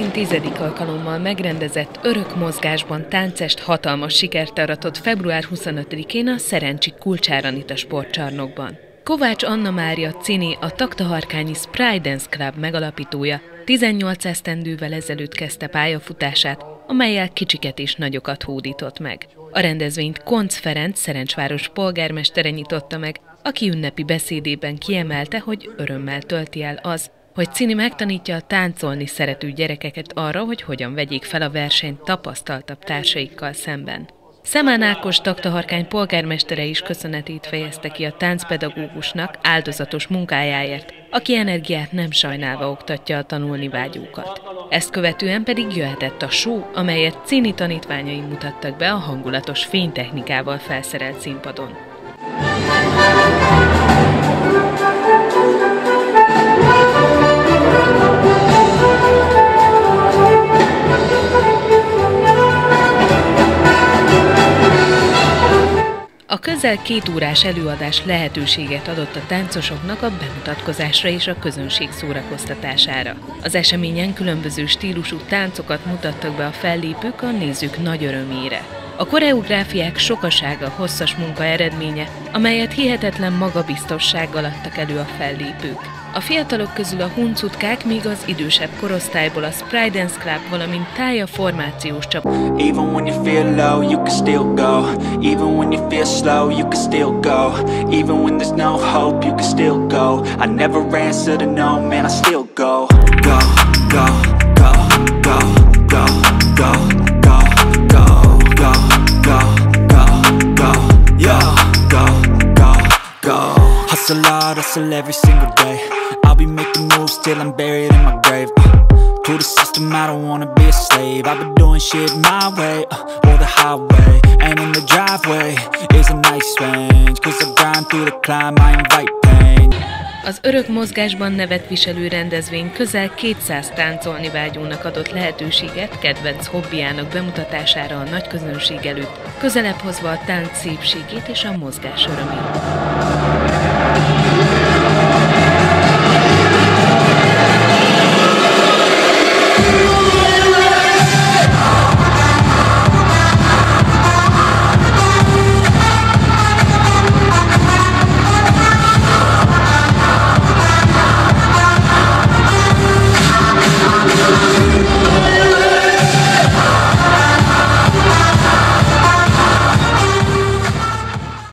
idén 10. alkalommal megrendezett Örök mozgásban táncest hatalmas sikert aratott február 25-én a Szerencsik Kulcsár Anita sportcsarnokban. Kovács Anna Mária Cini, a Taktaharkányi Sprite Dance Club megalapítója 18 esztendővel ezelőtt kezdte pályafutását, amellyel kicsiket és nagyokat hódított meg. A rendezvényt Koncz Ferenc Szerencsváros polgármestere nyitotta meg, aki ünnepi beszédében kiemelte, hogy örömmel tölti el az, hogy Cini megtanítja a táncolni szerető gyerekeket arra, hogy hogyan vegyék fel a versenyt tapasztaltabb társaikkal szemben. Szemán Ákos Taktaharkány polgármestere is köszönetét fejezte ki a táncpedagógusnak áldozatos munkájáért, aki energiát nem sajnálva oktatja a tanulni vágyókat. Ezt követően pedig jöhetett a show, amelyet Cini tanítványai mutattak be a hangulatos fénytechnikával felszerelt színpadon. A közel 2 órás előadás lehetőséget adott a táncosoknak a bemutatkozásra és a közönség szórakoztatására. Az eseményen különböző stílusú táncokat mutattak be a fellépők a nézők nagy örömére. A koreográfiák sokasága hosszas munka eredménye, amelyet hihetetlen magabiztossággal adtak elő a fellépők. A fiatalok közül a huncutkák, míg az idősebb korosztályból a Sprite Dance Club, valamint Tája formációs csapat. Even when you feel low, you can still go. Even when you feel slow, you can still go. Even when there's no hope, you can still go. I never answer to no, man, I still go. Go, go, go, go, go, go, go, go, go, go, go, go, yeah, go, go, go. Hustle hard, hustle every single day. I'll be making moves till I'm buried in my grave. To the system, I don't wanna be a slave. I've been doing shit my way, or the highway. And in the driveway is a nice range. Cause I grind through the climb, I invite pain. Az Örök mozgásban nevet viselő rendezvény közel 200 táncolni vágyónak adott lehetőséget kedvenc hobbiának bemutatására a nagy közönség előtt, közelebb hozva a tánc szépségét és a mozgás örömét.